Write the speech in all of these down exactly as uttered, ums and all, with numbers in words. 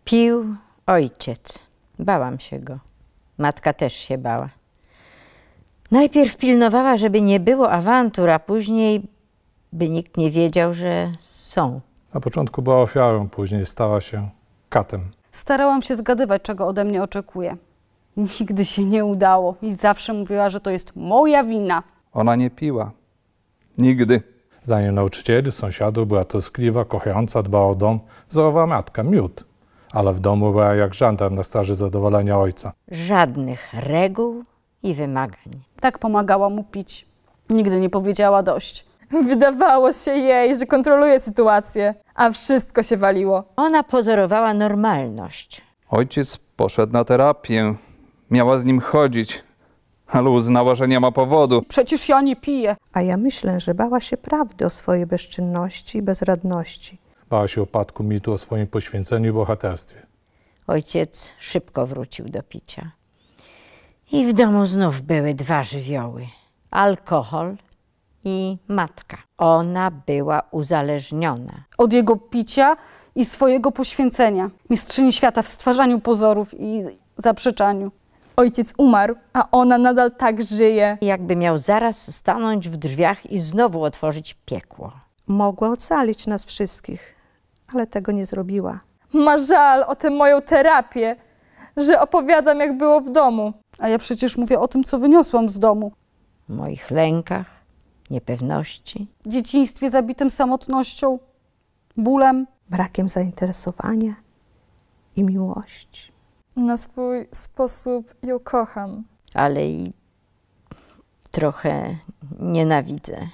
Pił ojciec. Bałam się go. Matka też się bała. Najpierw pilnowała, żeby nie było awantur, a później, by nikt nie wiedział, że są. Na początku była ofiarą, później stała się katem. Starałam się zgadywać, czego ode mnie oczekuje. Nigdy się nie udało i zawsze mówiła, że to jest moja wina. Ona nie piła. Nigdy. Zdaniem nauczycieli, sąsiadów była troskliwa, kochająca, dbała o dom, wzorowa matka, miód. Ale w domu była jak żandarm na straży zadowolenia ojca. Żadnych reguł i wymagań. Tak pomagała mu pić. Nigdy nie powiedziała dość. Wydawało się jej, że kontroluje sytuację, a wszystko się waliło. Ona pozorowała normalność. Ojciec poszedł na terapię. Miała z nim chodzić, ale uznała, że nie ma powodu. Przecież ja nie piję. A ja myślę, że bała się prawdy o swojej bezczynności i bezradności. Bała się upadku mitu o swoim poświęceniu i bohaterstwie. Ojciec szybko wrócił do picia. I w domu znów były dwa żywioły. Alkohol i matka. Ona była uzależniona. Od jego picia i swojego poświęcenia. Mistrzyni świata w stwarzaniu pozorów i zaprzeczaniu. Ojciec umarł, a ona nadal tak żyje. Jakby miał zaraz stanąć w drzwiach i znowu otworzyć piekło. Mogła ocalić nas wszystkich, ale tego nie zrobiła. Ma żal o tę moją terapię, że opowiadam, jak było w domu. A ja przecież mówię o tym, co wyniosłam z domu. W moich lękach, niepewności. Dzieciństwie zabitym samotnością, bólem. Brakiem zainteresowania i miłości. Na swój sposób ją kocham. Ale i trochę nienawidzę.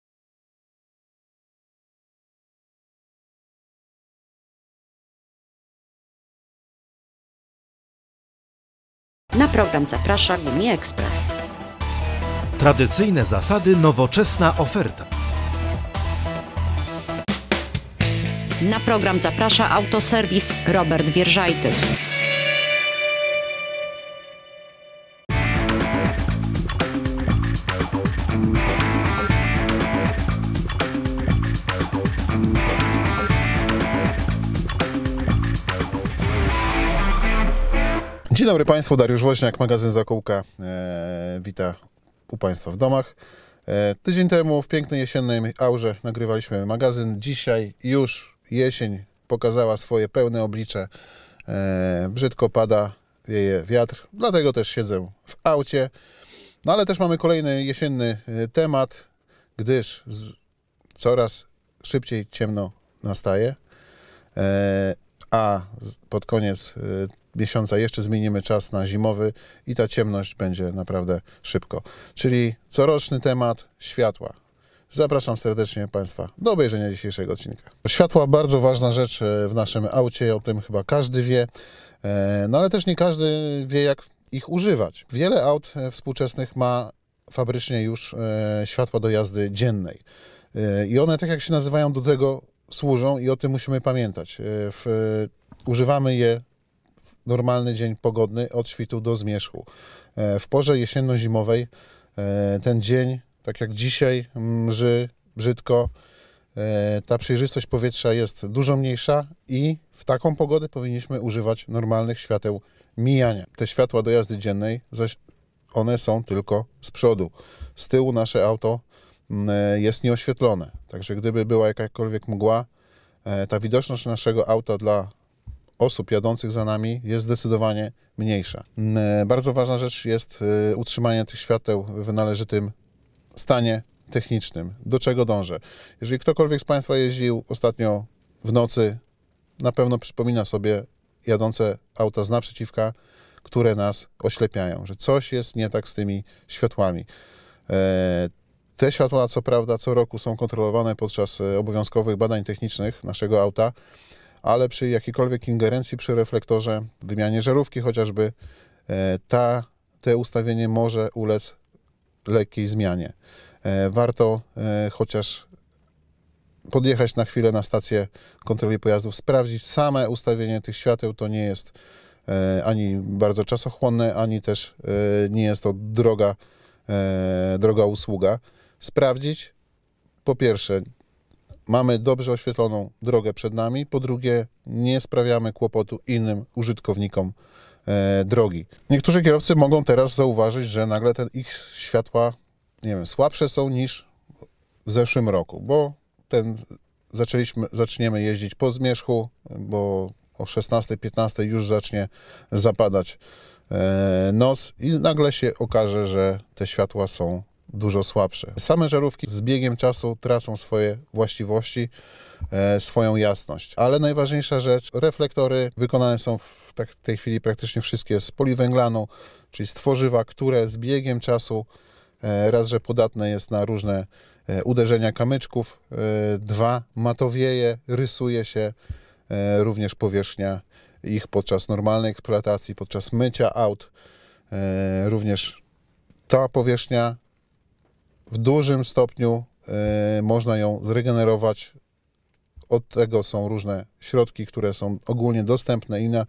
Na program zaprasza Gumi Ekspres. Tradycyjne zasady, nowoczesna oferta. Na program zaprasza autoserwis Robert Wierżajtys. Dzień dobry Państwu, Dariusz Woźniak, magazyn Zakółka. E, wita u Państwa w domach. E, tydzień temu w pięknej jesiennej aurze nagrywaliśmy magazyn. Dzisiaj już jesień pokazała swoje pełne oblicze. E, brzydko pada, wieje wiatr, dlatego też siedzę w aucie. No ale też mamy kolejny jesienny temat, gdyż z, coraz szybciej ciemno nastaje. E, a pod koniec miesiąca jeszcze zmienimy czas na zimowy i ta ciemność będzie naprawdę szybko. Czyli coroczny temat światła. Zapraszam serdecznie Państwa do obejrzenia dzisiejszego odcinka. Światła bardzo ważna rzecz w naszym aucie, o tym chyba każdy wie, no ale też nie każdy wie, jak ich używać. Wiele aut współczesnych ma fabrycznie już światła do jazdy dziennej i one, tak jak się nazywają, do tego służą i o tym musimy pamiętać. W, używamy je w normalny dzień pogodny od świtu do zmierzchu. W porze jesienno-zimowej ten dzień, tak jak dzisiaj, mrzy brzydko, ta przejrzystość powietrza jest dużo mniejsza i w taką pogodę powinniśmy używać normalnych świateł mijania. Te światła do jazdy dziennej, zaś one są tylko z przodu. Z tyłu nasze auto jest nieoświetlone. Także gdyby była jakakolwiek mgła, ta widoczność naszego auta dla osób jadących za nami jest zdecydowanie mniejsza. Bardzo ważna rzecz jest utrzymanie tych świateł w należytym stanie technicznym. Do czego dążę? Jeżeli ktokolwiek z Państwa jeździł ostatnio w nocy, na pewno przypomina sobie jadące auta z naprzeciwka, które nas oślepiają, że coś jest nie tak z tymi światłami. Te światła, co prawda, co roku są kontrolowane podczas obowiązkowych badań technicznych naszego auta, ale przy jakiejkolwiek ingerencji przy reflektorze, wymianie żarówki chociażby, ta, te ustawienie może ulec lekkiej zmianie. Warto chociaż podjechać na chwilę na stację kontroli pojazdów, sprawdzić same ustawienie tych świateł. To nie jest ani bardzo czasochłonne, ani też nie jest to droga, droga usługa. Sprawdzić, po pierwsze, mamy dobrze oświetloną drogę przed nami, po drugie nie sprawiamy kłopotu innym użytkownikom e, drogi. Niektórzy kierowcy mogą teraz zauważyć, że nagle te ich światła, nie wiem, słabsze są niż w zeszłym roku, bo ten zaczęliśmy, zaczniemy jeździć po zmierzchu, bo o szesnastej, piętnastej już zacznie zapadać e, noc i nagle się okaże, że te światła są dużo słabsze. Same żarówki z biegiem czasu tracą swoje właściwości, e, swoją jasność. Ale najważniejsza rzecz, reflektory wykonane są w, tak, w tej chwili praktycznie wszystkie z poliwęglaną, czyli z tworzywa, które z biegiem czasu e, raz, że podatne jest na różne e, uderzenia kamyczków, e, dwa, matowieje, rysuje się e, również powierzchnia ich podczas normalnej eksploatacji, podczas mycia aut. E, również ta powierzchnia w dużym stopniu y, można ją zregenerować. Od tego są różne środki, które są ogólnie dostępne i, na,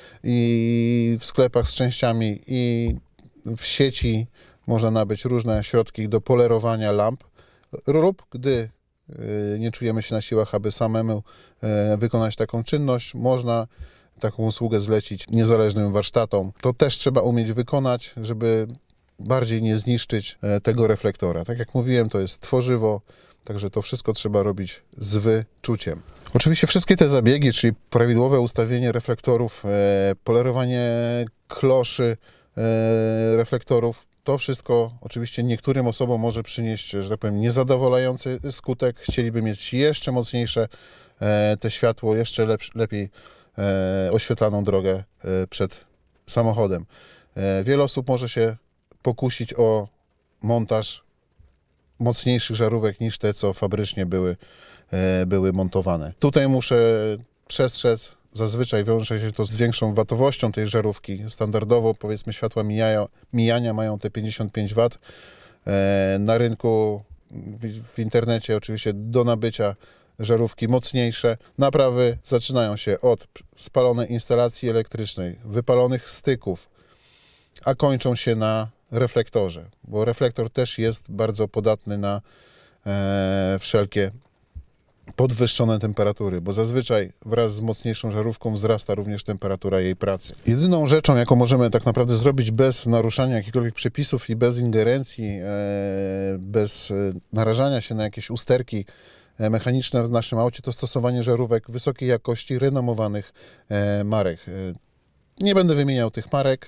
i w sklepach z częściami, i w sieci można nabyć różne środki do polerowania lamp, lub gdy y, nie czujemy się na siłach, aby samemu y, wykonać taką czynność, można taką usługę zlecić niezależnym warsztatom. To też trzeba umieć wykonać, żeby bardziej nie zniszczyć tego reflektora. Tak jak mówiłem, to jest tworzywo, także to wszystko trzeba robić z wyczuciem. Oczywiście wszystkie te zabiegi, czyli prawidłowe ustawienie reflektorów, polerowanie kloszy reflektorów, to wszystko oczywiście niektórym osobom może przynieść, że tak powiem, niezadowalający skutek. Chcieliby mieć jeszcze mocniejsze te światło, jeszcze lepszy, lepiej oświetlaną drogę przed samochodem. Wiele osób może się pokusić o montaż mocniejszych żarówek niż te, co fabrycznie były, e, były montowane. Tutaj muszę przestrzec, zazwyczaj wiąże się to z większą watowością tej żarówki. Standardowo, powiedzmy, światła mijają, mijania mają te pięćdziesiąt pięć watów. E, na rynku, w, w internecie oczywiście do nabycia żarówki mocniejsze. Naprawy zaczynają się od spalonej instalacji elektrycznej, wypalonych styków, a kończą się na reflektorze, bo reflektor też jest bardzo podatny na e, wszelkie podwyższone temperatury, bo zazwyczaj wraz z mocniejszą żarówką wzrasta również temperatura jej pracy. Jedyną rzeczą, jaką możemy tak naprawdę zrobić bez naruszania jakichkolwiek przepisów i bez ingerencji, e, bez e, narażania się na jakieś usterki e, mechaniczne w naszym aucie, to stosowanie żarówek wysokiej jakości, renomowanych e, marek. E, nie będę wymieniał tych marek.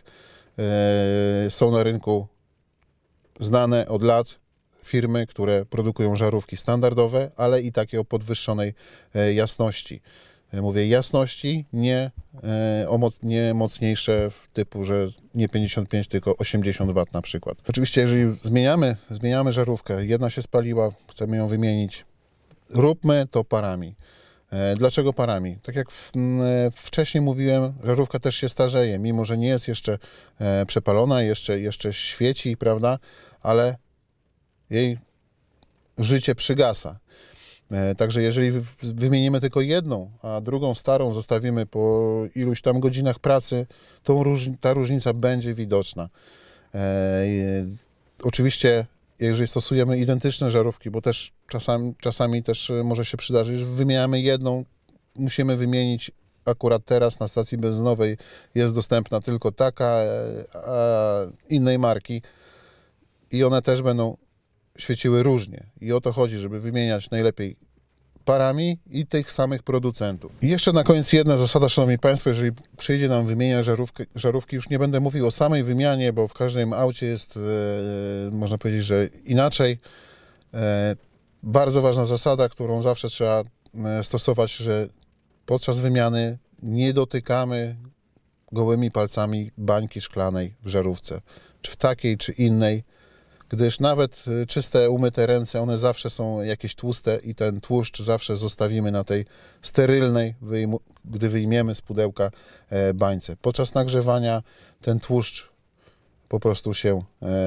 Są na rynku znane od lat firmy, które produkują żarówki standardowe, ale i takie o podwyższonej jasności. Mówię jasności, nie, nie mocniejsze w typu, że nie pięćdziesiąt pięć, tylko osiemdziesiąt watów na przykład. Oczywiście, jeżeli zmieniamy, zmieniamy żarówkę, jedna się spaliła, chcemy ją wymienić, róbmy to parami. Dlaczego parami? Tak jak w, wcześniej mówiłem, żarówka też się starzeje, mimo że nie jest jeszcze e, przepalona, jeszcze, jeszcze świeci, prawda, ale jej życie przygasa. E, także jeżeli w, wymienimy tylko jedną, a drugą starą zostawimy po iluś tam godzinach pracy, to róż, ta różnica będzie widoczna. E, oczywiście jeżeli stosujemy identyczne żarówki, bo też czasami, czasami też może się przydarzyć, że wymieniamy jedną, musimy wymienić akurat teraz na stacji benzynowej jest dostępna tylko taka, a innej marki i one też będą świeciły różnie. I o to chodzi, żeby wymieniać najlepiej parami i tych samych producentów. I jeszcze na koniec jedna zasada, szanowni państwo, jeżeli przyjdzie nam wymieniać żarówki, żarówki, już nie będę mówił o samej wymianie, bo w każdym aucie jest, e, można powiedzieć, że inaczej. E, bardzo ważna zasada, którą zawsze trzeba e, stosować, że podczas wymiany nie dotykamy gołymi palcami bańki szklanej w żarówce, czy w takiej, czy innej, gdyż nawet czyste, umyte ręce, one zawsze są jakieś tłuste i ten tłuszcz zawsze zostawimy na tej sterylnej, wyjmu, gdy wyjmiemy z pudełka e, bańce. Podczas nagrzewania ten tłuszcz po prostu się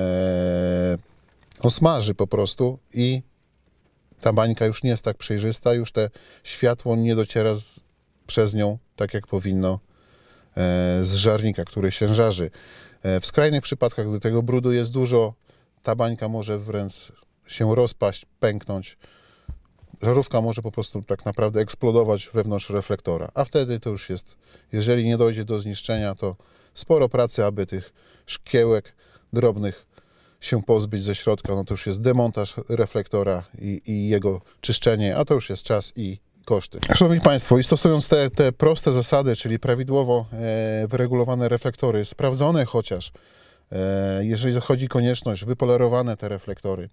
e, osmaży po prostu i ta bańka już nie jest tak przejrzysta, już te światło nie dociera z, przez nią tak jak powinno e, z żarnika, który się żarzy. E, w skrajnych przypadkach, gdy tego brudu jest dużo, ta bańka może wręcz się rozpaść, pęknąć. żarówka może po prostu tak naprawdę eksplodować wewnątrz reflektora, a wtedy to już jest, jeżeli nie dojdzie do zniszczenia, to sporo pracy, aby tych szkiełek drobnych się pozbyć ze środka, no to już jest demontaż reflektora i, i jego czyszczenie, a to już jest czas i koszty. Szanowni Państwo, i stosując te, te proste zasady, czyli prawidłowo e, wyregulowane reflektory, sprawdzone chociaż, e, jeżeli zachodzi konieczność, wypolerowane te reflektory,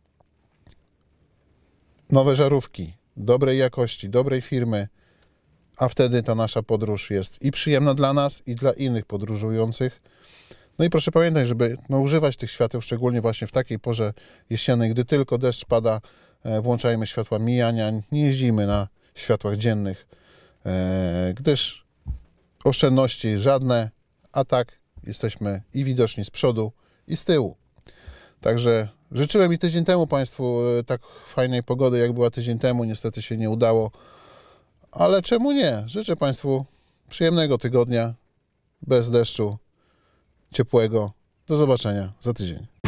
nowe żarówki, dobrej jakości, dobrej firmy, a wtedy ta nasza podróż jest i przyjemna dla nas, i dla innych podróżujących. No i proszę pamiętać, żeby no, używać tych świateł, szczególnie właśnie w takiej porze jesiennej, gdy tylko deszcz pada, e, włączajmy światła mijania, nie jeździmy na światłach dziennych, e, gdyż oszczędności żadne, a tak jesteśmy i widoczni z przodu, i z tyłu. Także życzyłem i tydzień temu Państwu tak fajnej pogody, jak była tydzień temu. Niestety się nie udało, ale czemu nie? Życzę Państwu przyjemnego tygodnia, bez deszczu, ciepłego. Do zobaczenia za tydzień.